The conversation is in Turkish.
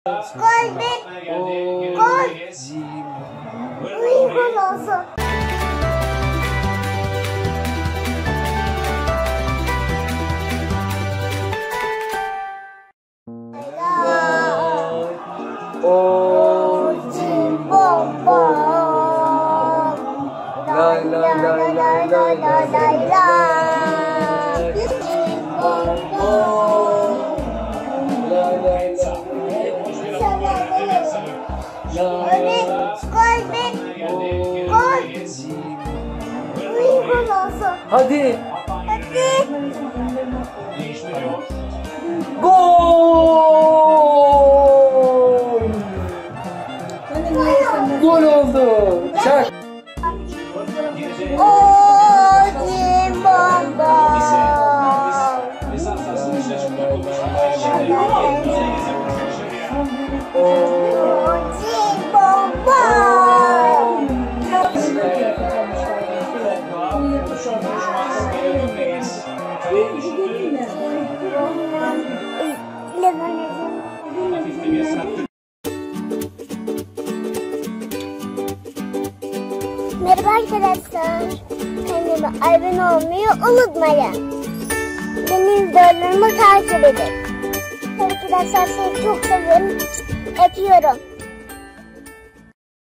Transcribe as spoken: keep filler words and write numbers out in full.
Gol be. Gol. Gol olsun. O cim bom bom. Lay lay lay lay lay lay lay lay. Cim bom bom. Lay lay lay. Gol be. Gol. Gol olsun. Hadi. Hadi. Gol! Gol oldu. Çak. O cim bom bom. O cim bom bom. Merhaba arkadaşlar. Kanalıma abone olmayı unutmayın. Benim videolarımı takip edin. Arkadaşlar sizi çok seviyorum. Öpüyorum.